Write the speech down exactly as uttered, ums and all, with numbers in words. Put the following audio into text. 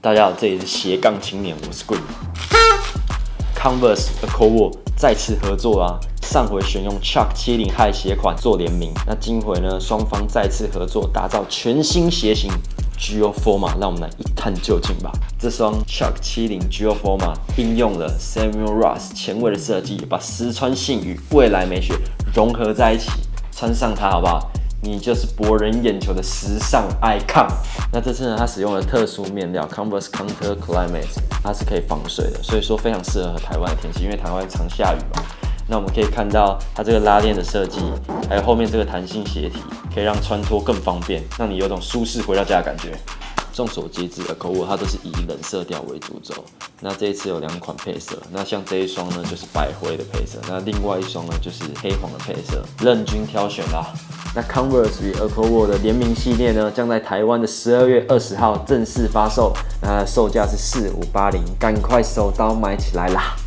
大家好，这里是斜杠青年，我是 Green。Converse Echo 再次合作啦，上回选用 Chuck 七零 High 鞋款做联名，那今回呢，双方再次合作，打造全新鞋型 Geo Forma， 让我们来一探究竟吧。这双 Chuck 七零 Geo Forma 应用了 Samuel Ross 前卫的设计，把实穿性与未来美学融合在一起，穿上它好不好？你就是博人眼球的时尚 icon。那这次呢，它使用了特殊面料 Converse Counter Climate， 它是可以防水的，所以说非常适合台湾的天气，因为台湾常下雨嘛。那我们可以看到它这个拉链的设计，还有后面这个弹性鞋体，可以让穿脱更方便，让你有种舒适回到家的感觉。众所皆知 ，Echo 它都是以冷色调为主轴。那这一次有两款配色，那像这一双呢就是白灰的配色，那另外一双呢就是黑黄的配色，任君挑选啦。那 Converse 与 Echo 的联名系列呢，将在台湾的十二月二十号正式发售，那售价是四五八零，赶快手刀买起来啦！